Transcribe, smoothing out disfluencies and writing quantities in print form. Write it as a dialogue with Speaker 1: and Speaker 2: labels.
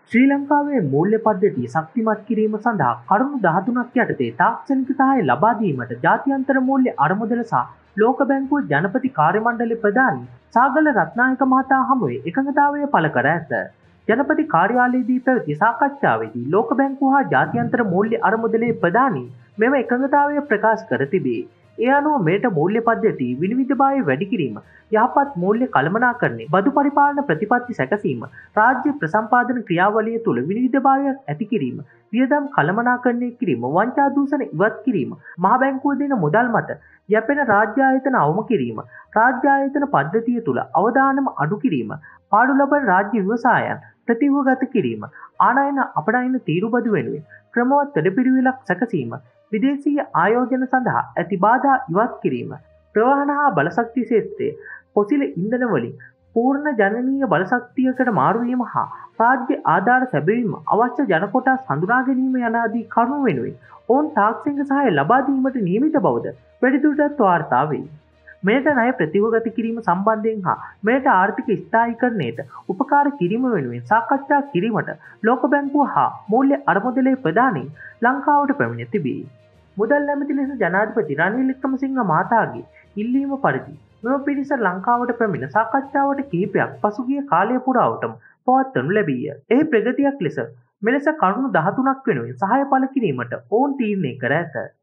Speaker 1: ශ්‍රී ලංකාවේ මූල්‍ය පද්ධතිය ශක්තිමත් කිරීම සඳහා කරුණු 13ක් යටතේ තාක්ෂණික සහාය ලබා දීමට ජාත්‍යන්තර මූල්‍ය අරමුදල සහ ලෝක බැංකුව ජනපති කාර්ය මණ්ඩල ප්‍රධානී සාගල රත්නායක මහතා හමුවේ එකඟතාවය පළ කර ඇත. ජනපති කාර්යාලයේදී පැවති සාකච්ඡාවේදී ලෝක බැංකුව හා ජාත්‍යන්තර මූල්‍ය අරමුදලේ ප්‍රධානී මෙම එකඟතාවය ප්‍රකාශ කර තිබේ. ඒ අනුව මෙයට මූල්‍ය පද්ධති විනිවිදභාවය වැඩි කිරීම, යහපත් මූල්‍ය කළමනාකරණය, බදු පරිපාලන ප්‍රතිපත්ති සැකසීම, රාජ්‍ය ප්‍රසම්පාදන ක්‍රියාවලිය තුළ විනිවිදභාවයක් ඇති කිරීම, වියදම් කළමනාකරණය කිරීම, වංචා දූෂණ ඉවත් කිරීම, මහ බැංකුව දෙන මුදල් මත යැපෙන රාජ්‍ය ආයතන අවම කිරීම, රාජ්‍ය ආයතන පද්ධතිය තුළ අවදානම අඩු කිරීම, පාඩු ලබන රාජ්‍ය ව්‍යවසායයන් ප්‍රතිවගත කිරීම, ආනයන අපනයන තීරුබදු වෙනුවෙන් ක්‍රමවත් වැඩපිළිවෙලක් සැකසීම, විදේශීය ආයෝජන සඳහා ඇති බාධා ඉවත් කිරීම, ප්‍රවාහන හා බලශක්ති ක්ෂේත්‍රයේ පොසිල ඉන්ධන වලින් පූර්ණ ජනනීය බලශක්තියකට මාරුවීම හා රාජ්‍ය ආධාර සැබවීම අවශ්‍ය ජන කොටස් හඳුනා ගැනීම යන ආදී කරුණු වෙනුවෙන් ඔවුන් තාක්ෂණික සහාය ලබා දීමට නියමිත බවද වැඩිදුරටත් වාර්තා වේ. මෙයට ණය ප්‍රතිවගත කිරීම සම්බන්ධයෙන් හා මෙයට ආර්ථික ස්ථායීකරණයට උපකාර කිරීම වෙනුවෙන් සාකච්ඡා කිරීමට ලෝක බැංකුව හා මූල්‍ය අරමුදලේ ප්‍රධානීන් ලංකාවට පැමිණ තිබේ. මුදල් ඇමති ලෙස ජනාධිපති රනිල් වික්‍රමසිංහ මහතාගේ ඉල්ලීම පරිදි මෙම පිරිස ලංකාවට පැමිණ සාකච්ඡාවට කිහිපයක් පසුගිය කාලය පුරාවටම පවත්වනු ලැබීය. එහි ප්‍රගතියක් ලෙස මෙලෙස කරුණු 13ක් වෙනුවෙන් සහාය පළ කිරීමට ඔවුන් තීරණය කර ඇත.